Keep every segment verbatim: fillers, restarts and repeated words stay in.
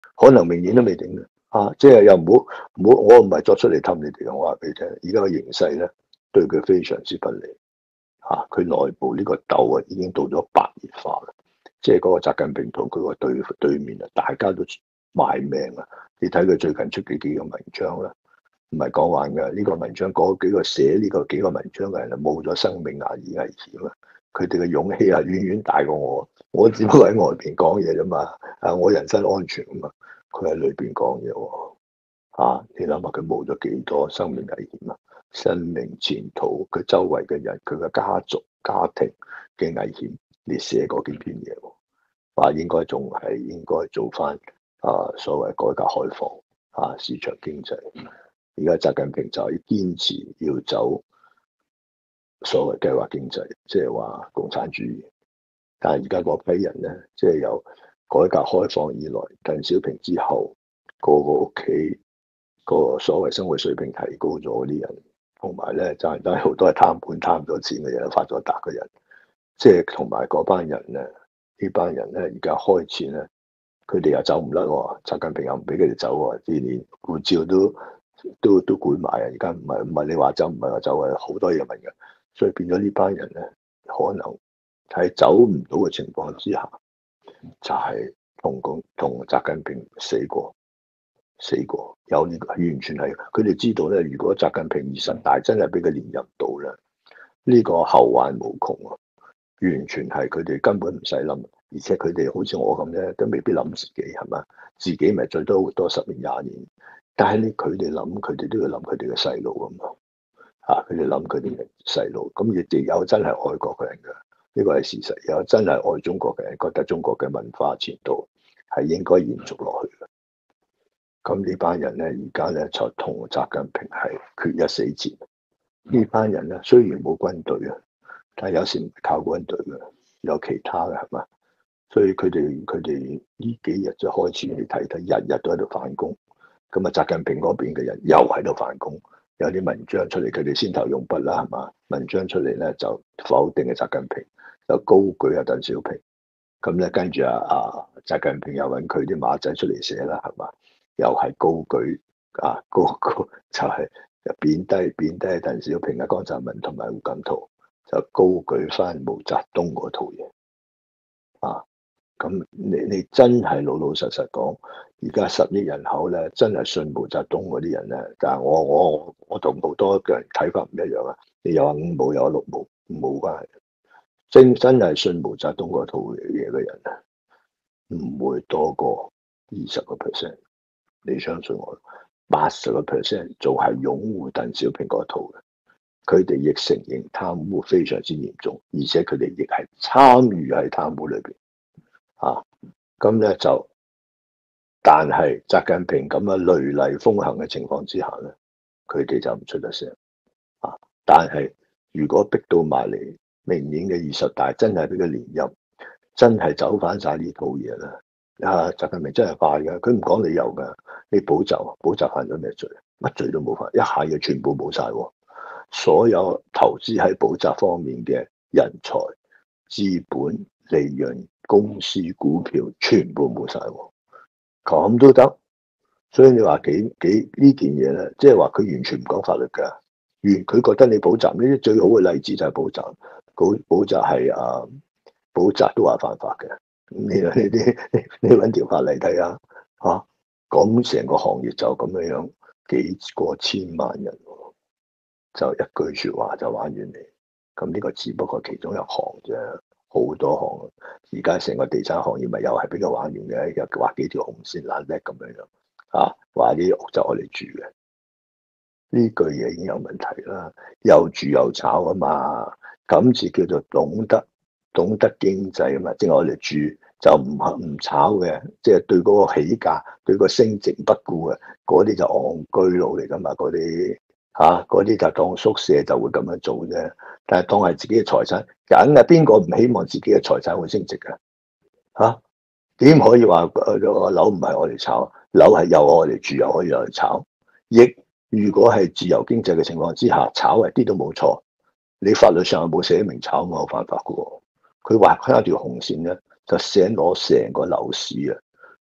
可能明年都未定嘅。啊，即係又唔好唔好，我唔係作出嚟氹你哋，我話俾你聽，而家嘅形勢咧對佢非常之不利。嚇，佢內部呢個鬥啊已經到咗白熱化啦，即係嗰個習近平同佢個對對面啊，大家都賣命啊！你睇佢最近出嘅幾個文章啦，唔係講玩嘅。呢個文章嗰幾個寫呢個幾個文章嘅人啊，冇咗生命危危險啊！佢哋嘅勇氣啊，遠遠大過我。我只不過喺外邊講嘢啫嘛，啊，我人身安全啊嘛，佢喺裏邊講嘢喎。啊，你諗下佢冇咗幾多生命危險啊？生命前途，佢周圍嘅人，佢嘅家族、家庭嘅危險，你寫嗰幾篇嘢喎，話應該仲係應該做翻啊所謂改革開放啊市場經濟。而家習近平就係堅持要走所謂計劃經濟，即係話共產主義。但係而家嗰批人咧，即係由改革開放以來，鄧小平之後，個個屋企個所謂生活水平提高咗嗰啲人，同埋咧就係都係好多係貪官貪咗錢嘅人，發咗達嘅人，即係同埋嗰班人咧，呢班人咧而家開始咧，佢哋又走唔甩喎，習近平又唔俾佢哋走喎，連連護照都都都管埋啊！而家唔係唔係你話走唔係話走啊，好多嘢問嘅，所以變咗呢班人咧，可能喺走唔到嘅情況之下，就係同共同習近平死過。死過有呢、這個完全係佢哋知道咧。如果習近平二十大真係俾佢連任到咧，呢、這個後患無窮啊！完全係佢哋根本唔使諗，而且佢哋好似我咁咧，都未必諗自己係嘛？自己咪最多活多十年廿年，但係咧佢哋諗，佢哋都要諗佢哋嘅細路咁啊！啊，佢哋諗佢哋嘅細路，咁亦都有真係愛國嘅人㗎，呢、這個係事實。有真係愛中國嘅人，覺得中國嘅文化前途係應該延續落去嘅。咁呢班人咧，而家咧就同習近平係決一死戰。呢班人咧雖然冇軍隊啊，但係有時唔靠軍隊嘅，有其他嘅係嘛？所以佢哋佢哋呢幾日就開始你睇睇，日日都喺度反攻。咁啊，習近平嗰邊嘅人又喺度反攻，有啲文章出嚟，佢哋先頭用筆啦係嘛？文章出嚟咧就否定嘅習近平，就高舉啊鄧小平。咁咧跟住啊啊習近平又揾佢啲馬仔出嚟寫啦係嘛？又係高舉啊，高高就係貶低貶低鄧小平啊、江澤民同埋胡錦濤，就高舉翻毛澤東嗰套嘢啊！咁你你真係老老實實講，而家十億人口咧，真係信毛澤東嗰啲人咧，但係我我我同好多嘅人睇法唔一樣啊！你有話五毛，有話六毛，冇關係。真真係信毛澤東嗰套嘢嘅人啊，唔會多過二十個 percent。你相信我，八十個 percent 做係擁護鄧小平嗰套嘅，佢哋亦承認貪污非常之嚴重，而且佢哋亦係參與喺貪污裏邊啊。咁咧就，但係習近平咁嘅雷厲風行嘅情況之下咧，佢哋就唔出得聲啊。但係如果逼到埋嚟明年嘅二十大，真係俾佢連任，真係走翻晒呢套嘢啦。啊！習近平真係快嘅，佢唔講理由㗎。你補習，補習犯咗咩罪？乜罪都冇犯，一下嘢全部冇晒。所有投資喺補習方面嘅人才、資本、利潤、公司股票，全部冇晒。咁都得，所以你話幾幾呢件嘢咧，即係話佢完全唔講法律㗎。完，佢覺得你補習呢啲最好嘅例子就係補習，補補習係啊，補習都話犯法嘅。你呢啲你揾條法嚟睇下嚇，咁成個行業就咁樣樣，幾個千萬人，就一句説話就玩完你。咁呢個只不過其中一行啫，好多行。而家成個地產行業咪又係俾佢玩完嘅，又畫幾條紅線懶叻咁樣樣啊，話啲屋就我哋住嘅。呢句嘢已經有問題啦，又住又炒啊嘛，咁至叫做懂得。懂得經濟啊嘛，即係我哋住就唔唔炒嘅，即係對嗰個起價、對個升值不顧嘅，嗰啲就戇居佬嚟噶嘛，嗰啲嚇嗰啲就當宿舍就會咁樣做啫。但係當係自己嘅財產，梗係邊個唔希望自己嘅財產會升值㗎？嚇點可以話個樓唔係我哋炒，樓係有我哋住又可以有人炒？亦如果係自由經濟嘅情況之下，炒一啲都冇錯。你法律上有冇寫明炒冇犯法嘅喎？佢畫開一條紅線咧，就寫攞成個樓市啊，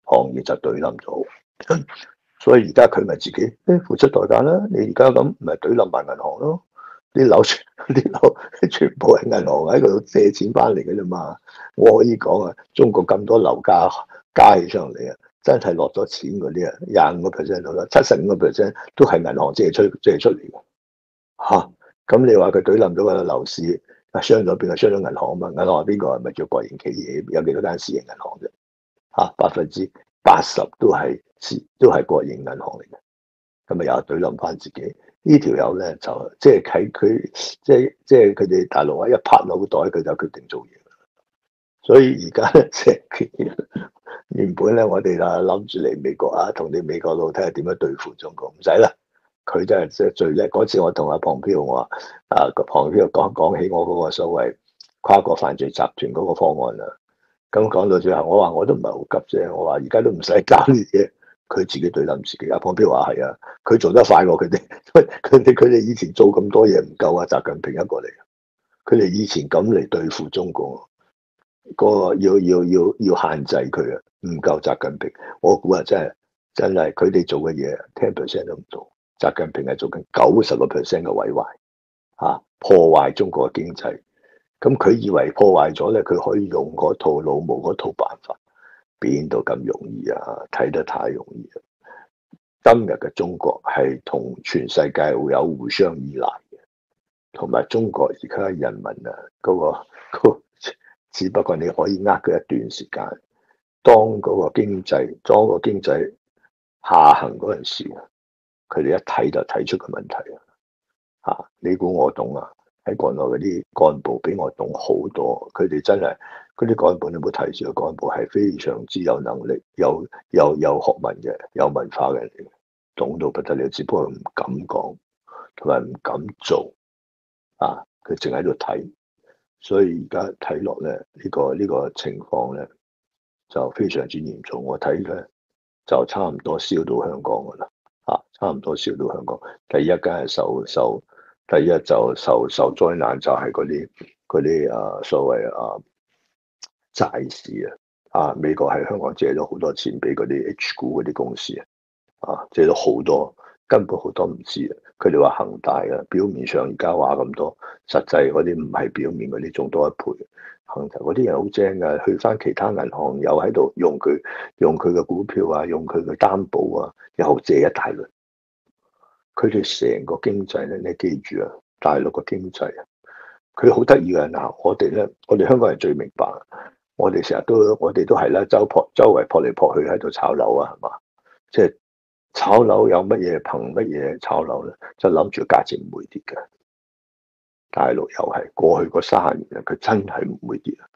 行業就對冧咗。所以而家佢咪自己誒付出代價啦。你而家咁咪對冧埋銀行咯。啲樓啲樓全部係銀行喺嗰度借錢翻嚟嘅啫嘛。我可以講啊，中國咁多樓價加起上嚟啊，真係落咗錢嗰啲啊，廿五個 percent 到啦，七十五個 percent 都係銀行借出借出嚟嘅嚇。咁、啊、你話佢對冧咗個樓市啊，傷咗邊個？傷咗銀行啊嘛。銀行係邊個？係咪叫國營企業？有幾多間私營銀行啫？嚇，百分之八十都係私都係國營銀行嚟嘅。咁咪又對冧翻自己。呢條友咧就即係喺佢即係即係佢哋大陸話一拍腦袋佢就決定做嘢。所以而家咧即係原本咧我哋啊諗住嚟美國啊，同你美國佬睇下點樣對付中國，唔使啦。佢真係即係最叻。嗰次我同阿龐飄我話啊，龐飄講講起我嗰個所謂跨國犯罪集團嗰個方案啦。咁講到最後，我話我都唔係好急啫。我話而家都唔使搞呢啲嘢。佢自己對冧自己。阿龐彪話係啊，佢做得快過佢哋，佢哋佢哋以前做咁多嘢唔夠啊。習近平一個嚟，佢哋以前咁嚟對付中國，嗰個要要要要限制佢啊，唔夠習近平。我估啊，真係真係佢哋做嘅嘢十 percent 都唔到，習近平係做緊九十個 percent 嘅毀壞嚇，破壞中國嘅經濟。咁佢以為破壞咗咧，佢可以用嗰套老毛嗰套辦法。邊度咁容易啊？睇得太容易啊！今日嘅中國係同全世界會有互相依賴嘅，同埋中國而家人民啊，嗰、嗰個、嗰個只不過你可以呃佢一段時間。當嗰個經濟，當個經濟下行嗰陣時，佢哋一睇就睇出個問題啊！嚇，你估我懂啊？喺國內嗰啲幹部比我懂好多，佢哋真係嗰啲幹部，你有冇睇住？個幹部係非常之有能力、有有有學問嘅、有文化嘅人嚟嘅，懂到不得了。只不過唔敢講，同埋唔敢做啊！佢淨喺度睇，所以而家睇落咧，呢個呢個情況咧就非常之嚴重。我睇咧就差唔多燒到香港噶啦，啊，差唔多燒到香港。第一梗係受受。第一就受受災難就係嗰啲嗰啲啊所謂啊債市啊，啊美國喺香港借咗好多錢俾嗰啲 H 股嗰啲公司啊，啊借咗好多，根本好多唔知啊。佢哋話恒大啊，表面上而家話咁多，實際嗰啲唔係表面嗰啲，仲多一倍。恒大嗰啲人好精噶，去翻其他銀行又喺度用佢用佢嘅股票啊，用佢嘅擔保啊，又借一大輪。佢哋成個經濟咧，你記住啊，大陸個經濟啊，佢好得意啊！嗱，我哋咧，我哋香港人最明白，我哋成日都，我哋都係啦，周撲周圍撲嚟撲去喺度炒樓啊，係嘛？即係炒樓有乜嘢憑乜嘢炒樓咧？就諗住價錢唔會跌嘅。大陸又係過去嗰三十年啊，佢真係唔會跌啊。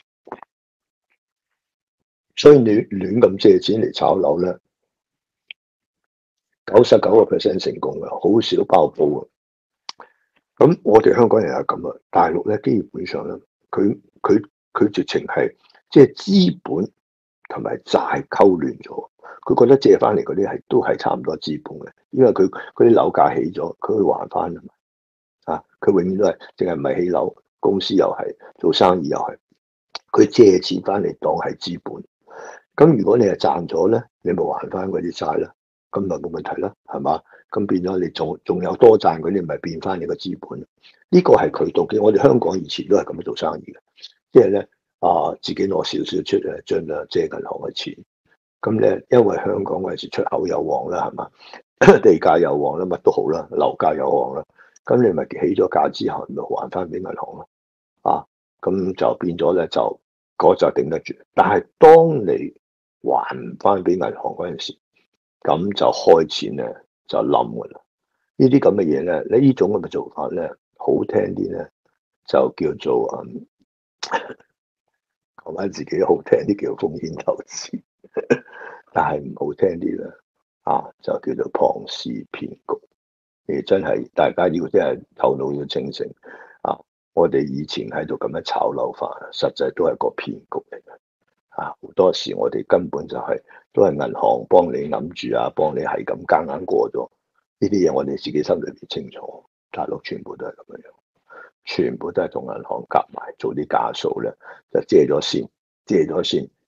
所以你亂咁借錢嚟炒樓咧，九十九個 percent 成功嘅，好少爆煲啊！咁我哋香港人係咁啊，大陸咧基本上咧，佢佢佢直情係即係資本同埋債溝亂咗，佢覺得借翻嚟嗰啲係都係差唔多資本嘅，因為佢嗰啲樓價起咗，佢會還翻啊嘛。啊，佢永遠都係淨係唔係起樓，公司又係做生意又係，佢借錢翻嚟當係資本。咁如果你係賺咗咧，你咪還翻嗰啲債啦。咁咪冇問題啦，係嘛？咁變咗你仲仲有多賺嗰啲，咪變翻你個資本。呢個係渠道嘅。我哋香港以前都係咁樣做生意嘅，即係咧啊，自己攞少少出嚟，盡量借銀行嘅錢。咁咧，因為香港嗰陣時出口有旺啦，係嘛？地價有旺啦，乜都好啦，樓價有旺啦。咁你咪起咗價之後，咪還翻俾銀行咯。啊，咁就變咗咧，就嗰就頂得住。但係當你還翻俾銀行嗰陣時，咁就開錢咧，就冧噶啦。呢啲咁嘅嘢咧，呢呢種咁嘅做法咧，好聽啲咧，就叫做嗯，講翻自己好聽啲叫風險投資，但係唔好聽啲咧，啊，就叫做龐氏騙局。你真係大家要即係頭腦要清醒啊！我哋以前喺度咁樣炒樓法，實際都係個騙局嚟嘅。啊，好多時我哋根本就係、是、都係銀行幫你諗住啊，幫你係咁夾硬過咗呢啲嘢，我哋自己心裏邊清楚。大陸全部都係咁樣，全部都係同銀行夾埋做啲假數咧，就借咗先，借咗先，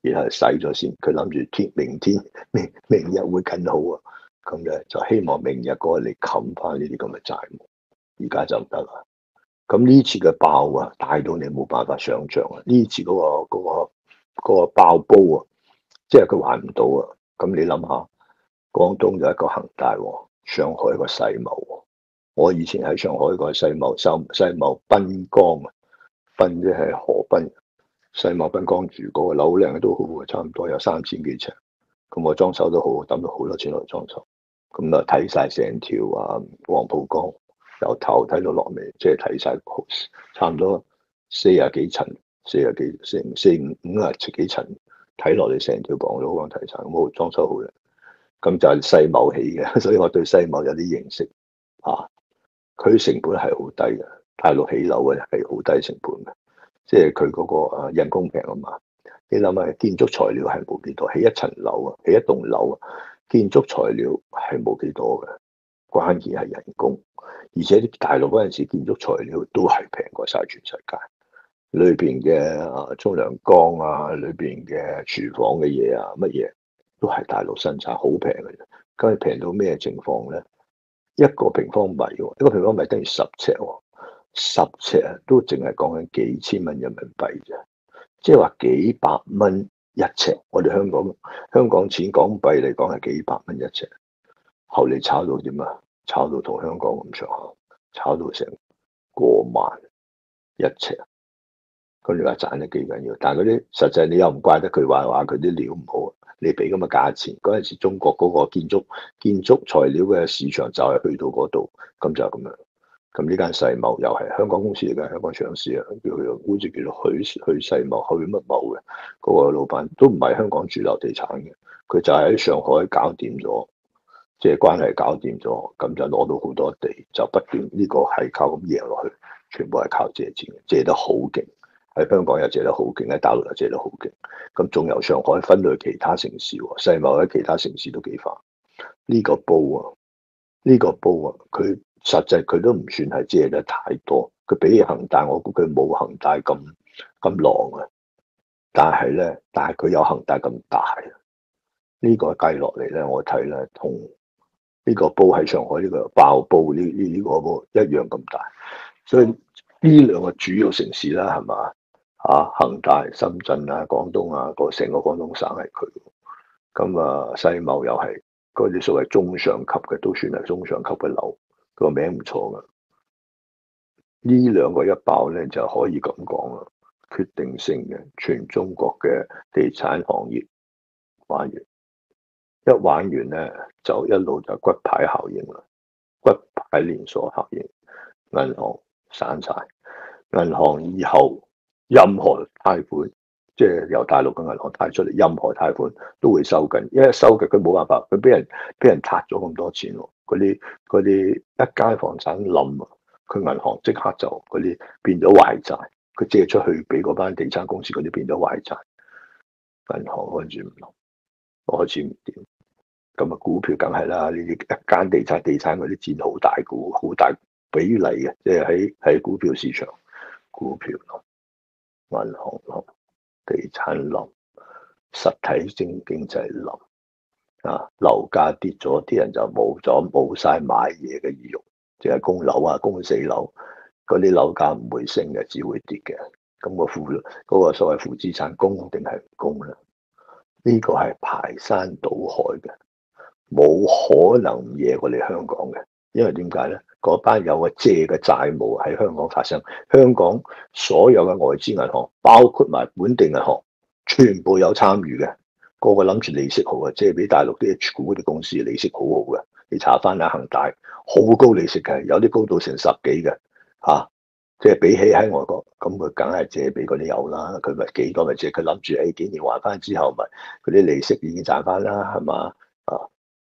然後洗咗先。佢諗住天明天明明日會更好啊，咁咧就希望明日嗰個嚟冚翻呢啲咁嘅債務。而家就唔得啦。咁呢次嘅爆啊，大到你冇辦法想像啊！呢次嗰個嗰個嗰個爆煲啊，即係佢還唔到啊！咁你諗下，廣東有一個恒大喎，上海個世貿喎。我以前喺上海個世貿世世貿濱江啊，濱即係河濱，世貿濱江住嗰個樓靚都好嘅，差唔多有三千幾尺。咁我裝修都好，抌咗好多錢落去裝修。咁啊睇晒成條啊黃浦江。由頭睇到落尾，即係睇晒，差唔多四十幾層，四十幾成四五五啊幾層，睇落嚟成條港都好睇晒，咁好裝修好嘅。咁就係世貿起嘅，所以我對世貿有啲認識啊。佢成本係好低嘅，大陸起樓嘅係好低成本嘅，即係佢嗰個啊人工平啊嘛。你諗下，建築材料係冇幾多，起一層樓啊，起一棟樓啊，建築材料係冇幾多嘅。關鍵係人工，而且啲大陸嗰陣時建築材料都係平過晒全世界，裏邊嘅啊沖涼缸啊，裏邊嘅廚房嘅嘢啊，乜嘢都係大陸生產，好平嘅啫。咁係平到咩情況咧？一個平方米，一個平方米等於十尺，十尺都淨係講緊幾千蚊人民幣啫，即係話幾百蚊一尺。我哋香港香港錢港幣嚟講係幾百蚊一尺，後嚟炒到點啊？炒到同香港咁上下，炒到成過萬一尺，咁你話賺得幾緊要？但係嗰啲實際你又唔怪得佢話話佢啲料唔好，你俾咁嘅價錢，嗰陣時中國嗰個建築建築材料嘅市場就係去到嗰度，咁就咁樣。咁呢間世貿又係香港公司嚟嘅，香港上市啊，叫佢好似叫做許許世貿許乜貿嘅嗰個老闆都唔係香港主流地產嘅，佢就係喺上海搞掂咗。即係關係搞掂咗，咁就攞到好多地，就不斷呢個係靠咁贏落去，全部係靠借錢，借得好勁。喺香港又借得好勁，喺大陸又借得好勁。咁仲由上海分去其他城市，世貿喺其他城市都幾快。呢個煲啊，呢個煲啊，佢實際佢都唔算係借得太多。佢比起恒大，我估佢冇恒大咁咁狼啊。但係咧，但係佢有恒大咁大。呢個計落嚟咧，我睇咧同。呢個煲喺上海呢個爆煲呢呢呢個煲一樣咁大，所以呢兩個主要城市啦，係嘛啊？恒大、深圳啊、廣東啊，個成個廣東省係佢。咁啊，世貿又係嗰啲所謂中上級嘅，都算係中上級嘅樓，個名唔錯噶。呢兩個一爆咧，就可以咁講啦，決定性嘅全中國嘅地產行業玩完。一玩完咧，就一路就骨牌效應啦，骨牌連鎖效應，銀行散晒，銀行以後任何貸款，即係由大陸嘅銀行貸出嚟，任何貸款都會收緊，因為收嘅佢冇辦法，佢俾人俾人撻咗咁多錢喎，嗰啲嗰啲一間房產冧啊，佢銀行即刻就嗰啲變咗壞債，佢借出去俾嗰班地產公司嗰啲變咗壞債，銀行開始唔冧，開始唔掂。咁啊，股票梗係啦，呢啲一間地產地產嗰啲佔好大股，好大比例嘅，即係喺喺股票市場，股票冧，銀行冧，地產冧，實體經經濟冧，啊，樓價跌咗，啲人就冇咗冇晒買嘢嘅意欲，淨係供樓啊，供死樓，嗰啲樓價唔會升嘅，只會跌嘅。咁、嗰個負嗰個所謂負資產供定係唔供咧？呢、呢個係排山倒海嘅。冇可能惹過嚟香港嘅，因為點解咧？嗰班有個借嘅債務喺香港發生，香港所有嘅外資銀行，包括埋本地銀行，全部有參與嘅。個個諗住利息好啊，借俾大陸啲 H 股嗰啲公司利息好好嘅。你查翻下恒大，好高利息嘅，有啲高到成十幾嘅，吓、啊，即係比起喺外國，咁佢梗係借俾嗰啲有啦。佢咪幾多咪借？佢諗住誒幾年還翻之後，咪嗰啲利息已經賺翻啦，係嘛啊？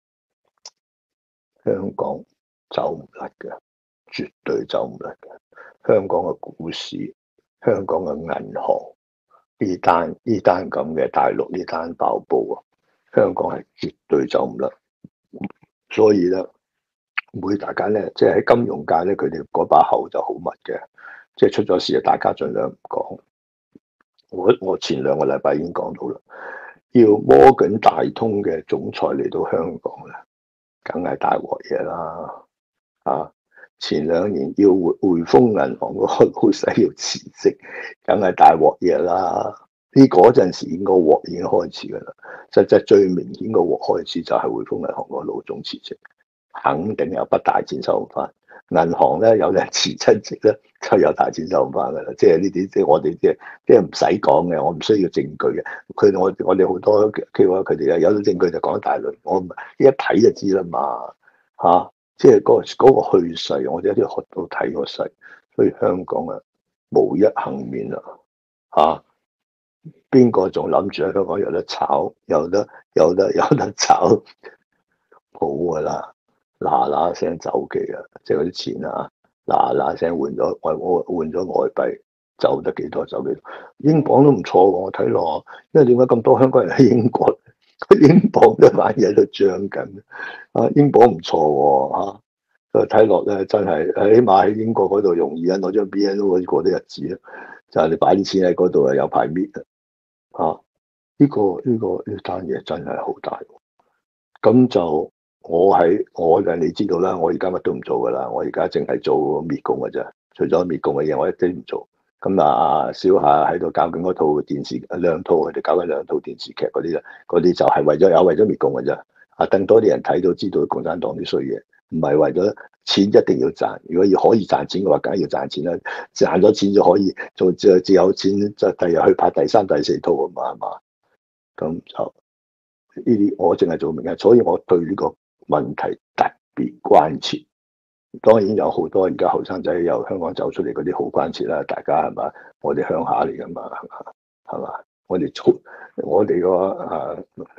香港走唔甩嘅，絕對走唔甩嘅。香港嘅股市、香港嘅銀行呢單呢單咁嘅大陸呢單爆煲啊，香港係絕對走唔甩。所以咧，每大家咧，即係喺金融界咧，佢哋嗰把口就好密嘅，即係出咗事啊，大家盡量唔講。 我我前兩個禮拜已經講到啦，要摩根大通嘅總裁嚟到香港咧，梗係大鑊嘢啦！啊，前兩年要匯匯豐銀行嗰個老細要辭職，梗係大鑊嘢啦！呢嗰陣時應該鑊已經開始噶啦，實際最明顯個鑊開始就係匯豐銀行個老總辭職，肯定有筆大錢收唔翻。銀行咧有人辭親職咧，就有大錢收唔翻噶啦。即係呢啲，即係我哋即係即係唔使講嘅，我唔需要證據嘅。佢我我哋好多 K O L 佢哋啊有咗證據就講一大輪，我唔一睇就知啦嘛嚇。啊即係嗰、嗰個嗰個去勢，我哋一定要學到睇個勢，所以香港啊無一幸免啊！嚇，邊個仲諗住喺香港有得炒，有得有得有得炒，冇噶啦，嗱嗱聲走記啊！即係嗰啲錢啊，嗱嗱聲換咗外我換咗外幣，走得幾多走幾多。英鎊都唔錯喎，我睇落，因為點解咁多香港人喺英國？英鎊都反而喺度漲緊，啊，英鎊唔錯喎嚇，睇落咧真係，起碼喺英國嗰度容易啊，攞張 B N O 過啲日子啊，就係、是、你擺啲錢喺嗰度啊，有排搣啊！呢、這個呢、這個呢單嘢真係好大，咁就我喺我嘅你知道啦，我而家乜都唔做噶啦，我而家淨係做滅共嘅啫，除咗滅共嘅嘢，我一啲唔做。咁啊，小夏喺度搞緊嗰套電視兩套，佢哋搞緊兩套電視劇嗰啲咧，嗰啲就係為咗有為咗滅共嘅啫。啊，更多啲人睇到知道共產黨啲衰嘢，唔係為咗錢一定要賺。如果要可以賺錢嘅話，梗係要賺錢啦。賺咗錢就可以做，就只有錢就第日去拍第三、第四套啊嘛，係嘛？咁就呢啲我淨係做明嘅，所以我對呢個問題特別關切。當然有好多而家後生仔由香港走出嚟嗰啲好關切啦，大家係嘛？我哋鄉下嚟噶嘛，係嘛？係嘛？我哋祖我哋個啊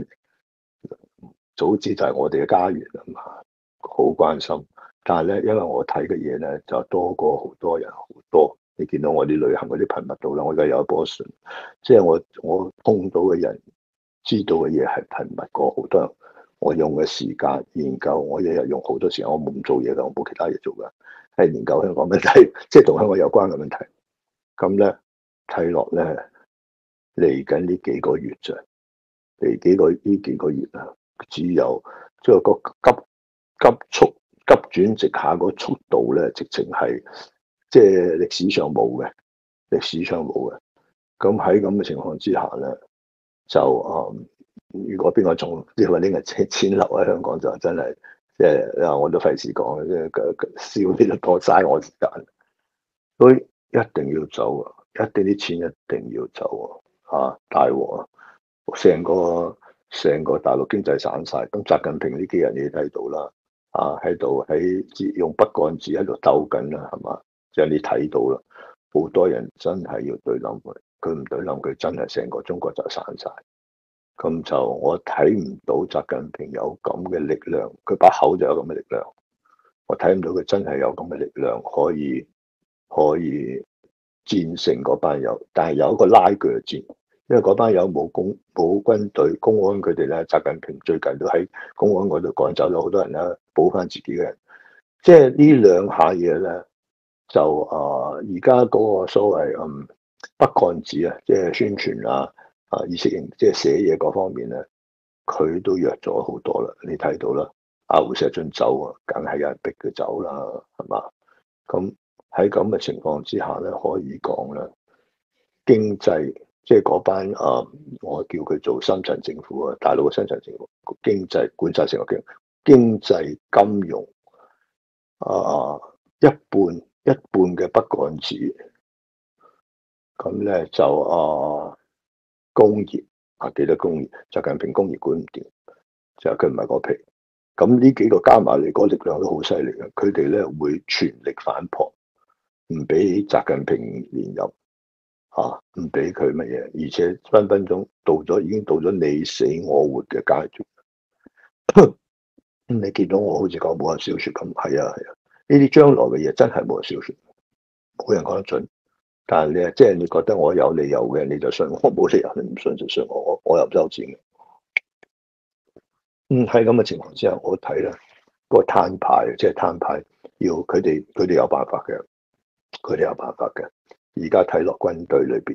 祖籍就係我哋嘅家園啊嘛，好關心。但係咧，因為我睇嘅嘢咧就多過好多人好多。你見到我啲旅行嗰啲頻密度啦，我而家有一波船，即係我我碰到嘅人知道嘅嘢係頻密過好多人。我用嘅時間研究，我日日用好多時間，我冇唔做嘢㗎，我冇其他嘢做㗎，係研究香港問題，即係同香港有關嘅問題。咁咧睇落咧，嚟緊呢幾個月啫，嚟幾個呢幾個月啊，只有即係個急急速急轉直下個速度咧，直情係即係歷史上冇嘅，歷史上冇嘅。咁喺咁嘅情況之下咧，就誒。嗯如果邊個仲即係話拎個錢錢留喺香港就真係即係啊！我都費事講，即係笑呢度多嘥我時間，所以一定要走啊！一定啲錢一定要走啊！嚇大鑊啊！成個成個大陸經濟散晒。咁習近平呢幾日你睇到啦，啊喺度喺用筆桿子喺度鬥緊啦，係嘛？即係你睇到啦，好多人真係要對冧佢，佢唔對冧佢，真係成個中國就散晒。咁就我睇唔到習近平有咁嘅力量，佢把口就有咁嘅力量，我睇唔到佢真係有咁嘅力量可以可以戰勝嗰班友，但係有一個拉鋸戰，因為嗰班友冇公冇軍隊公安佢哋咧，習近平最近都喺公安嗰度趕走咗好多人啦，補翻自己嘅人，即係呢兩下嘢咧，就啊而家嗰個所謂嗯筆桿子啊，即係宣傳啊。啊！意識形即係寫嘢嗰方面咧，佢都弱咗好多啦。你睇到啦，阿胡錫進走啊，梗係有人逼佢走啦，係嘛？咁喺咁嘅情況之下咧，可以講咧，經濟即係嗰班啊，我叫佢做深層政府啊，大陸嘅深層政府，經濟管晒成個經經濟金融啊，一半一半嘅筆桿子，咁咧就啊。工業啊，幾多工業？習近平工業管唔掂，就係佢唔係嗰批。咁呢幾個加埋嚟，嗰力量都好犀利嘅。佢哋咧會全力反撲，唔俾習近平連任啊，唔俾佢乜嘢，而且分分鐘到咗，已經到咗你死我活嘅階段。你見到我好似講武俠小說咁，係啊係啊，呢啲將來嘅嘢真係武俠小說，冇人講得準。但係你啊，即係你覺得我有理由嘅，你就信我；冇理由你唔信就信我，我我又唔收錢嘅。嗯，喺咁嘅情況之下，我睇咧個攤牌，即係攤牌，要佢哋佢哋有辦法嘅，佢哋有辦法嘅。而家睇落軍隊裏邊啊，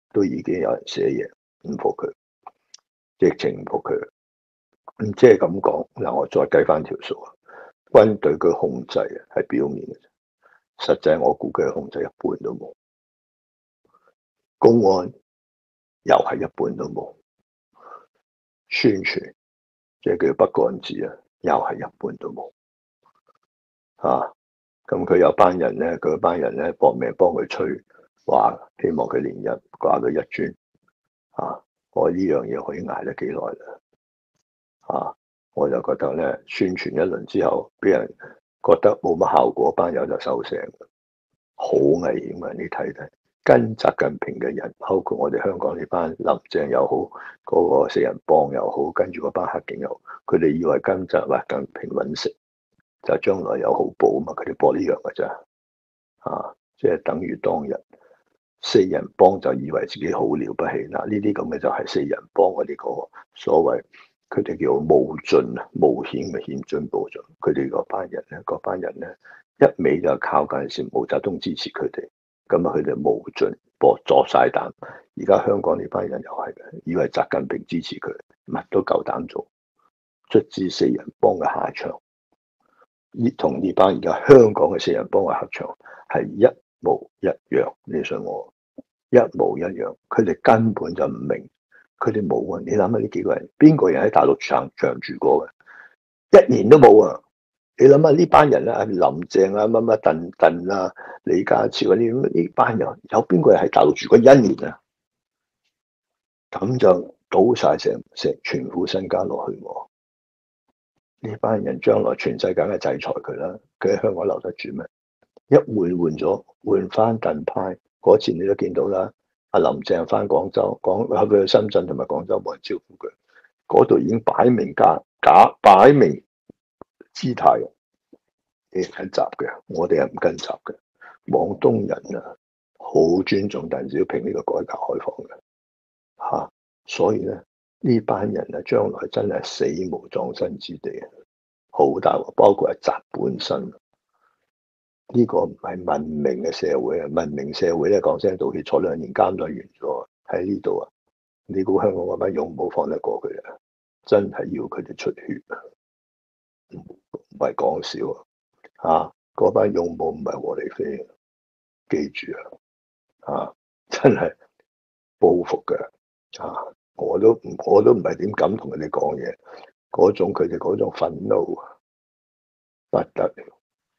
都已經有人寫嘢唔服佢，直情唔服佢。咁即係咁講嗱，我再計翻條數啊，軍隊佢控制啊係表面嘅，實際我估計控制一半都冇，公安又係一半都冇，宣傳即係叫不幹子啊，又係一半都冇。啊，咁佢有班人咧，佢班人咧搏命幫佢吹，話希望佢連日掛佢一尊。啊，我呢樣嘢可以捱得幾耐啦？啊，我就覺得咧，宣傳一輪之後，俾人覺得冇乜效果，班友就收聲，好危險啊！你睇睇，跟習近平嘅人，包括我哋香港呢班林鄭又好，嗰、那個四人幫又好，跟住嗰班黑警又好，佢哋以為跟習近平揾食，就將來有好報啊嘛！佢哋搏呢樣嘅咋，啊，即係等於當日四人幫就以為自己好了不起，嗱呢啲咁嘅就係四人幫嗰啲個所謂。佢哋叫冒進啊，冒險嘅險進步咗。佢哋嗰班人咧，嗰班人咧，一味就靠嗰陣時毛澤東支持佢哋，咁啊佢哋冒進搏作晒膽。而家香港呢班人又係嘅，以為習近平支持佢，乜都夠膽做，卒之四人幫嘅下場，呢同呢班而家香港嘅四人幫嘅下場係一模一樣。你信我，一模一樣。佢哋根本就唔明。佢哋冇啊！你諗下呢幾個人，邊個人喺大陸長長住過嘅？一年都冇啊！你諗下呢班人咧，林鄭啊、乜乜鄧鄧啊、李家超嗰啲呢班人，有邊個人喺大陸住過一年啊？咁就倒晒成成全副身家落去喎！呢班人將來全世界嘅制裁佢啦，佢喺香港留得住咩？一換換咗，換翻鄧派嗰次你都見到啦。阿林鄭翻廣州，講佢去深圳同埋廣州冇人招呼佢，嗰度已經擺明假假擺明姿態，你跟習嘅，我哋係唔跟習嘅。廣東人啊，好尊重鄧小平呢個改革開放嘅嚇、啊，所以咧呢班人啊，將來真係死無葬身之地啊，好大鑊，包括係習本身。呢個唔係文明嘅社會啊！文明社會咧，講聲道歉，坐兩年監就完咗。喺呢度啊，你估香港嗰班勇武放得過佢啊？真係要佢哋出血啊！唔係講笑啊！啊，嗰班勇武唔係和理非，記住啊！啊，真係報復嘅啊！我都我都唔係點敢同佢哋講嘢，嗰種佢哋嗰種憤怒啊，不得了。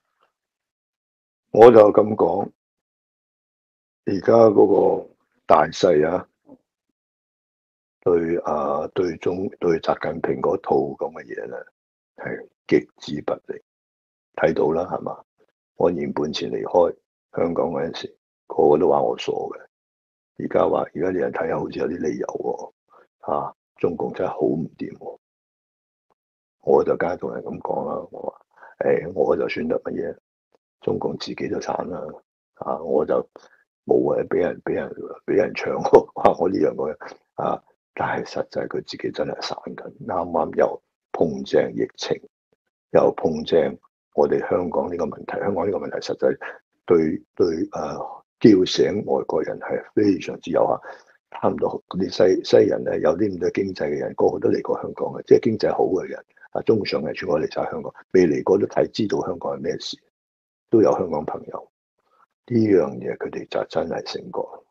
我就咁講，而家嗰個大勢啊，對啊對中對習近平嗰套咁嘅嘢咧，係極之不利。睇到啦，係嘛？我年半前離開香港嗰陣時，個個都話我傻嘅。而家話，而家啲人睇下好似有啲理由喎、啊啊，中共真係好唔掂喎。我就梗係同人咁講啦，我話誒、哎，我就算得乜嘢？中共自己就慘啦，啊！我就冇啊，俾人俾人俾人搶話我呢樣嗰樣啊！但係實際佢自己真係散緊，啱啱又碰正疫情，又碰正我哋香港呢個問題。香港呢個問題實際對對誒、啊、叫醒外國人係非常之有效。差唔多啲西西人咧，有啲咁多經濟嘅人，個個都嚟過香港嘅，即係經濟好嘅人啊，中上嘅全部嚟晒香港，未嚟過都睇知道香港係咩事。都有香港朋友，呢樣嘢佢哋就真係醒覺，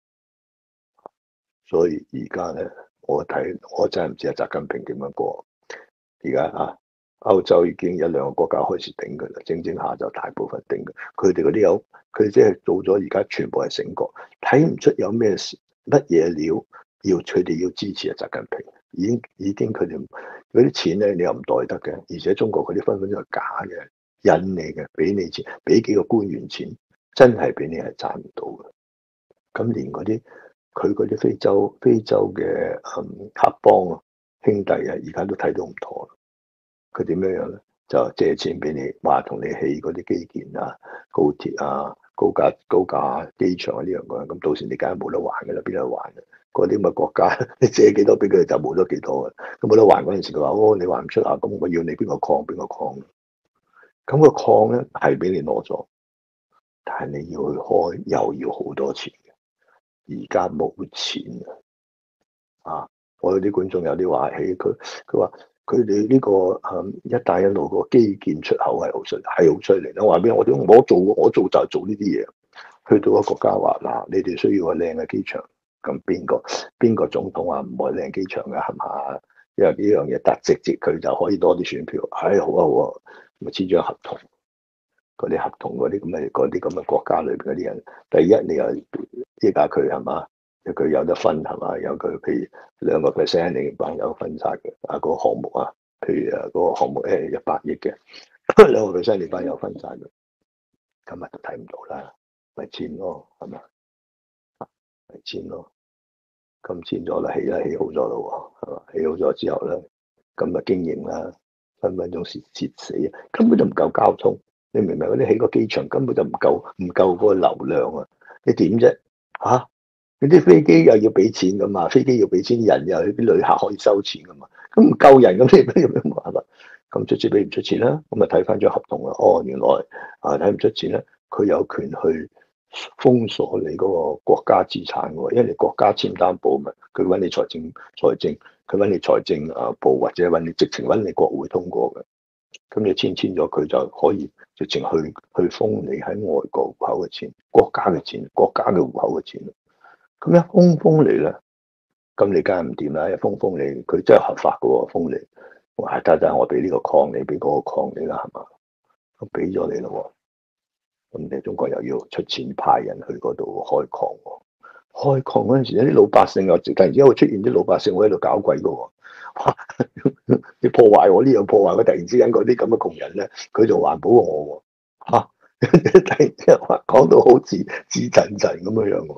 所以而家咧，我睇我真係唔知阿習近平點樣過。而家啊，歐洲已經有兩個國家開始頂佢啦，整整下就大部分頂佢。佢哋嗰啲有，佢即係做咗，而家全部係醒覺，睇唔出有咩事乜嘢料要佢哋要支持阿習近平。已經已經佢哋嗰啲錢咧，你又唔袋得嘅，而且中國嗰啲分分鐘係假嘅。引你嘅，俾你錢，俾幾個官員錢，真係俾你係賺唔到嘅。咁連嗰啲佢嗰啲非洲非洲嘅嗯黑幫啊兄弟啊，而家都睇到唔妥。佢點樣樣咧？就借錢俾你，話同你起嗰啲基建啊、高鐵啊、高架高架機場啊呢樣嗰樣。咁到時你梗係冇得還嘅啦，邊度還嘅？嗰啲咁嘅國家，你借幾多俾佢就冇咗幾多嘅。咁冇得還嗰陣時，佢話：哦，你還唔出啊？咁我要你邊個礦邊個礦？咁個礦咧係俾你攞咗，但係你要去開又要好多錢嘅。 而家冇錢啊！我有啲觀眾有啲話起佢，佢話佢哋呢個誒一帶一路個基建出口係好犀利，係好犀利。我話俾我啲，我做我做就係做呢啲嘢。去到個國家話嗱，你哋需要個靚嘅機場，咁邊個邊個總統話唔愛靚機場嘅係嘛？因為呢樣嘢得直接佢就可以多啲選票。唉、哎，好啊好啊，咪簽張合同。嗰啲合同嗰啲咁嘅嗰啲咁嘅國家裏邊嗰啲人，第一你又依家佢係嘛？佢有得分係嘛？有佢譬如兩個 percent 你班有分晒嘅啊，嗰個項目啊，譬如啊嗰個項目誒一百億嘅兩個 percent 你班有分晒嘅，今日就睇唔到啦，咪簽咯係嘛？咪簽咯，咁簽咗啦，起啦起好咗咯喎，係嘛？起好咗之後咧，咁啊經營啦，分分鐘蝕蝕死啊，根本就唔夠交通。你明唔明？嗰啲起個機場根本就唔夠，唔夠嗰個流量啊！你點啫？嚇、啊！你啲飛機又要俾錢噶嘛？飛機要俾錢，人又啲旅客可以收錢噶嘛？咁唔夠人咁，你有咩辦法？咁出錢俾唔出錢啦？咁咪睇翻張合同啦。哦，原來啊睇唔出錢咧，佢有權去封鎖你嗰個國家資產喎，因為你國家簽擔保嘛，佢揾你財政財政，佢揾你財政啊部或者揾你直情揾你國會通過嘅。咁你簽簽咗，佢就可以直情去去封你喺外國戶口嘅錢，國家嘅錢，國家嘅戶口嘅錢。咁一封封你咧，咁你梗係唔掂啦！一封封你，佢真係合法嘅喎，封你。話得得，我俾呢個礦你，俾嗰個礦你啦，係嘛？咁俾咗你咯，咁你中國又要出錢派人去嗰度開礦喎。開礦嗰陣時，啲老百姓又突然之間會出現啲老百姓會喺度搞鬼嘅喎。你破壞我呢樣破壞，佢突然之間嗰啲咁嘅窮人咧，佢就環保我喎。嚇、啊！突然之間話講到好似自陣陣咁樣樣喎。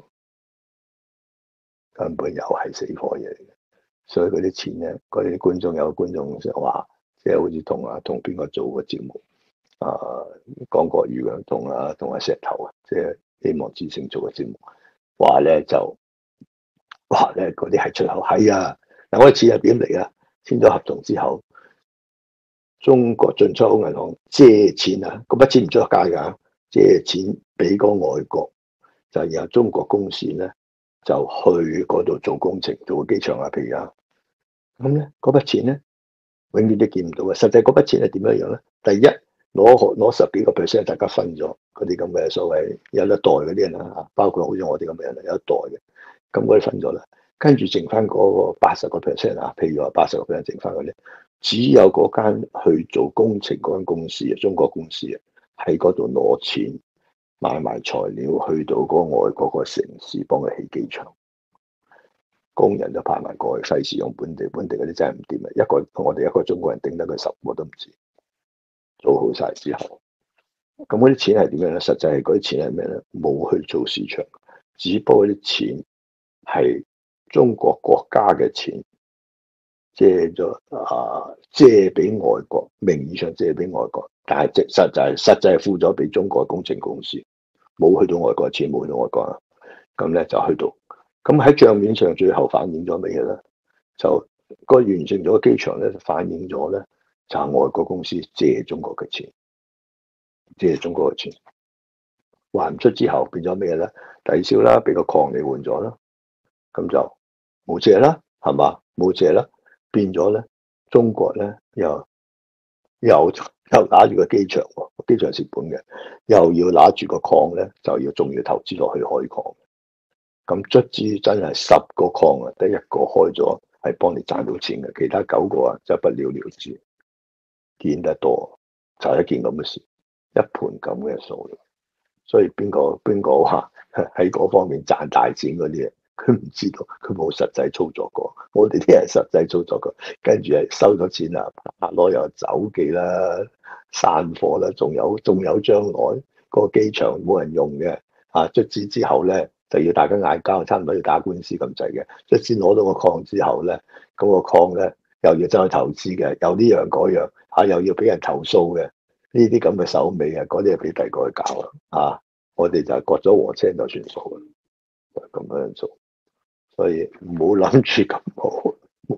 根本又係死火嘢嚟嘅，所以嗰啲錢咧，嗰啲觀眾有觀眾就話，即係好似同啊同邊個做個節目啊講國語嘅，同啊同阿石頭啊，即係希望之星做個節目，話咧就話咧嗰啲係出口係啊，嗱嗰啲錢係點嚟啊？簽咗合同之後，中國進出口銀行借錢啊，嗰筆錢唔出得街㗎，借錢俾個外國，就由中國公司咧。就去嗰度做工程，做個機場啊，譬如啊，咁咧嗰筆錢咧，永遠都見唔到嘅。實際嗰筆錢係點樣樣咧？第一攞攞十幾個 percent，大家分咗嗰啲咁嘅所謂有一代嗰啲人啊，包括好似我哋咁嘅人有一代嘅，咁嗰啲分咗啦。跟住剩翻嗰個八十個 percent 啊，譬如話八十個 percent 剩翻嗰啲，只有嗰間去做工程嗰間公司啊，中國公司啊，喺嗰度攞錢。買埋材料去到嗰個外國個城市幫佢起機場，工人就派埋過去，費事用本地，本地嗰啲真係唔掂啊！一個我哋一個中國人頂得佢十個都唔知，做好晒之後，咁嗰啲錢係點樣咧？實際係嗰啲錢係咩咧？冇去做市場，只不過啲錢係中國國家嘅錢，借咗啊，借俾外國，名義上借俾外國。但係實實際實際係付咗俾中國工程公司，冇去到外國錢，冇去到外國啊。咁咧就去到，咁喺帳面上最後反映咗咩嘢咧？就個完成咗機場咧，就反映咗咧就係外國公司借中國嘅錢，借中國嘅錢還唔出之後變咗咩咧？抵消啦，俾個礦你換咗啦，咁就冇借啦，係嘛？冇借啦，變咗咧中國咧又又。又拿住個機場喎，機場蝕本嘅，又要拿住個礦咧，就要仲要投資落去開礦。咁卒之真係十個礦啊，得一個開咗係幫你賺到錢嘅，其他九個啊就不了了之。見得多就係一件咁嘅事，一盤咁嘅數。所以邊個邊個話喺嗰方面賺大錢嗰啲嘢？佢唔知道，佢冇實際操作過。我哋啲人實際操作過，跟住係收咗錢啦，拍攞又走記啦，散貨啦，仲有仲有將來個機場冇人用嘅，啊，卒之之後咧就要大家嗌交，差唔多要打官司咁滯嘅。卒之攞到個礦之後咧，咁、那個礦咧又要走去投資嘅，又呢樣嗰樣，啊又要俾人投訴嘅，呢啲咁嘅手尾啊，嗰啲係俾第二個去搞啦，啊，我哋就係割咗禾青就算數啦，就咁樣做。所以唔好諗住咁好，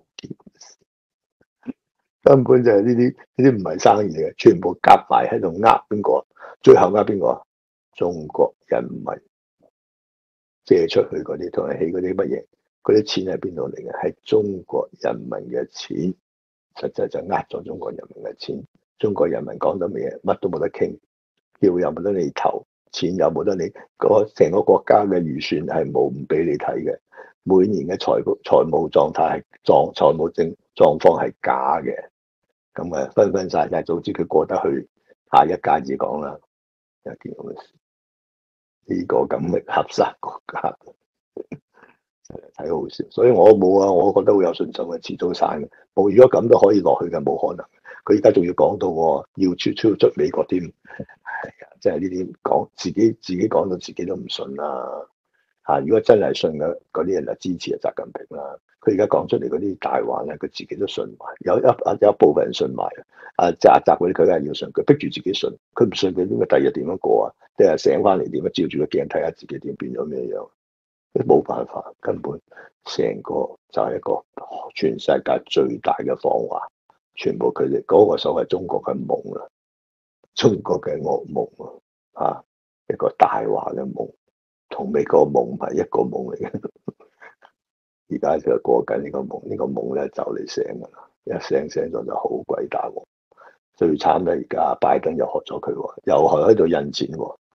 根本就係呢啲呢啲唔係生意嘅，全部夾埋喺度呃邊個，最後呃邊個啊？中國人民。 借出去嗰啲，同埋起嗰啲乜嘢，嗰啲錢係邊度嚟嘅？係中國人民嘅錢，實際就呃咗中國人民嘅錢。中國人民講得咩嘢？乜都冇得傾，票又冇得你投，錢又冇得你，個成個國家嘅預算係冇唔俾你睇嘅。每年嘅財務財務狀態係狀財務正狀況係假嘅，咁啊分分晒晒，早知佢過得去下一屆至講啦。有件咁嘅事，呢個咁嘅合殺國家睇好笑，所以我冇啊，我覺得好有信心嘅，遲早散嘅。冇，如果咁都可以落去嘅，冇可能。佢而家仲要講到要超超出美國添，係啊，即係呢啲講自己自己講到自己都唔信啦。嚇！如果真係信嘅嗰啲人就支持啊習近平啦。佢而家講出嚟嗰啲大話咧，佢自己都信埋，有一啊有一部分人信埋啊。習習嗰啲佢梗係要信，佢逼住自己信，佢唔信佢點解第日點樣過啊？即係醒翻嚟點樣照住個鏡睇下自己點變咗咩樣？冇辦法，根本成個就係一個全世界最大嘅謊話，全部佢哋嗰個所謂中國嘅夢啦，中國嘅噩夢啊，一個大話嘅夢。同美國夢唔係一個夢嚟嘅，而家就過緊呢個夢，呢、這個夢咧就嚟醒噶啦，一醒醒咗就好鬼大鑊。最慘咧，而家拜登又學咗佢，又係喺度印錢。